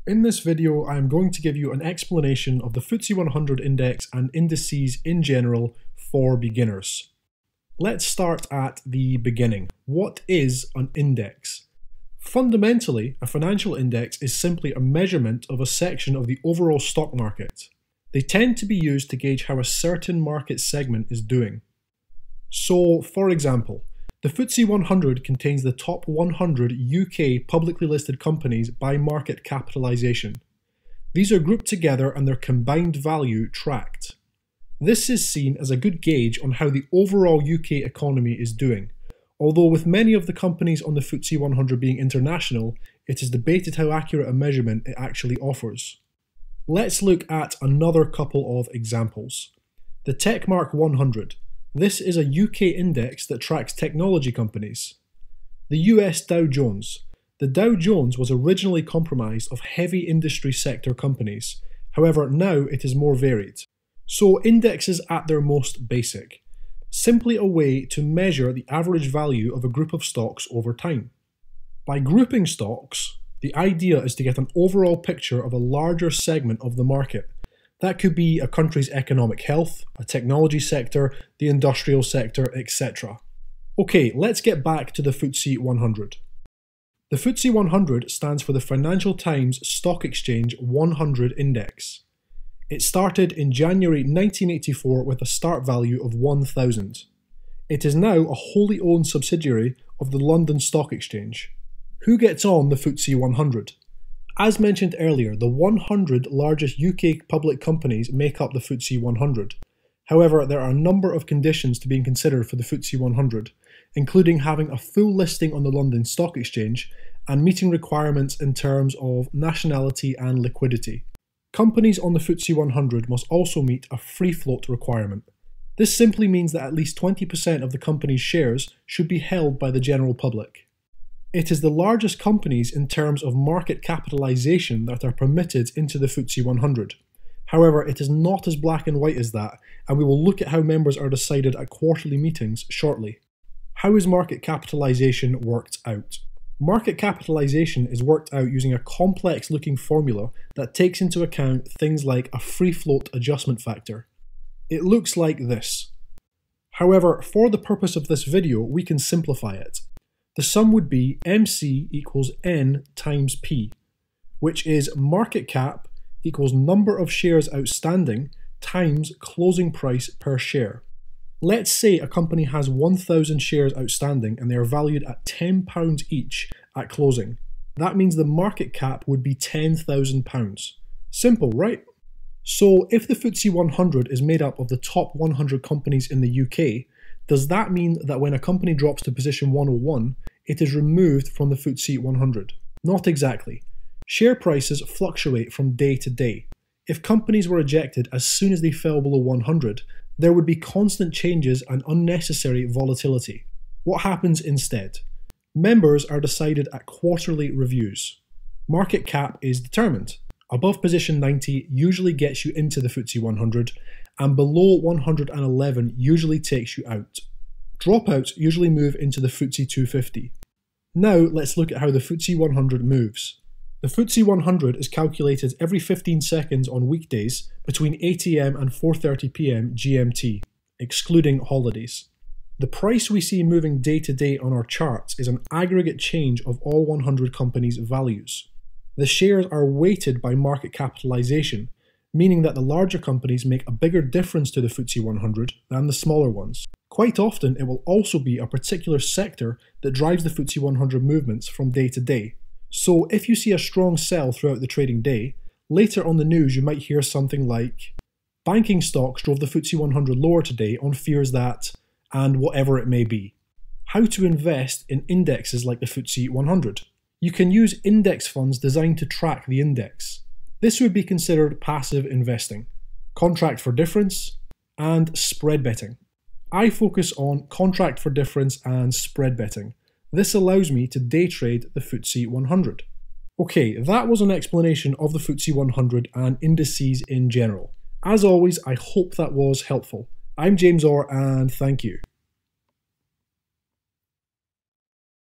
In this video, I am going to give you an explanation of the FTSE 100 index and indices in general for beginners. Let's start at the beginning. What is an index? Fundamentally, a financial index is simply a measurement of a section of the overall stock market. They tend to be used to gauge how a certain market segment is doing. So, for example, the FTSE 100 contains the top 100 UK publicly listed companies by market capitalisation. These are grouped together and their combined value tracked. This is seen as a good gauge on how the overall UK economy is doing, although with many of the companies on the FTSE 100 being international, it is debated how accurate a measurement it actually offers. Let's look at another couple of examples. The Techmark 100. This is a UK index that tracks technology companies. The US Dow Jones. The Dow Jones was originally comprised of heavy industry sector companies. However, now it is more varied. So indexes at their most basic. Simply a way to measure the average value of a group of stocks over time. By grouping stocks, the idea is to get an overall picture of a larger segment of the market. That could be a country's economic health, a technology sector, the industrial sector, etc. Okay, let's get back to the FTSE 100. The FTSE 100 stands for the Financial Times Stock Exchange 100 Index. It started in January 1984 with a start value of 1,000. It is now a wholly owned subsidiary of the London Stock Exchange. Who gets on the FTSE 100? As mentioned earlier, the 100 largest UK public companies make up the FTSE 100. However, there are a number of conditions to being considered for the FTSE 100, including having a full listing on the London Stock Exchange and meeting requirements in terms of nationality and liquidity. Companies on the FTSE 100 must also meet a free float requirement. This simply means that at least 20% of the company's shares should be held by the general public. It is the largest companies in terms of market capitalisation that are permitted into the FTSE 100. However, it is not as black and white as that, and we will look at how members are decided at quarterly meetings shortly. How is market capitalisation worked out? Market capitalisation is worked out using a complex-looking formula that takes into account things like a free float adjustment factor. It looks like this. However, for the purpose of this video, we can simplify it. The sum would be MC equals N times P, which is market cap equals number of shares outstanding times closing price per share. Let's say a company has 1,000 shares outstanding and they are valued at £10 each at closing. That means the market cap would be £10,000. Simple, right? So if the FTSE 100 is made up of the top 100 companies in the UK, does that mean that when a company drops to position 101, it is removed from the FTSE 100? Not exactly. Share prices fluctuate from day to day. If companies were ejected as soon as they fell below 100, there would be constant changes and unnecessary volatility. What happens instead? Members are decided at quarterly reviews. Market cap is determined. Above position 90 usually gets you into the FTSE 100, and below 111 usually takes you out. Dropouts usually move into the FTSE 250. Now let's look at how the FTSE 100 moves. The FTSE 100 is calculated every 15 seconds on weekdays between 8 AM and 4:30 PM GMT, excluding holidays. The price we see moving day to day on our charts is an aggregate change of all 100 companies' values. The shares are weighted by market capitalisation, meaning that the larger companies make a bigger difference to the FTSE 100 than the smaller ones. Quite often, it will also be a particular sector that drives the FTSE 100 movements from day to day. So if you see a strong sell throughout the trading day, later on the news you might hear something like, banking stocks drove the FTSE 100 lower today on fears that, and whatever it may be. How to invest in indexes like the FTSE 100? You can use index funds designed to track the index. This would be considered passive investing, contract for difference, and spread betting. I focus on contract for difference and spread betting. This allows me to day trade the FTSE 100. Okay, that was an explanation of the FTSE 100 and indices in general. As always, I hope that was helpful. I'm James Orr, and thank you.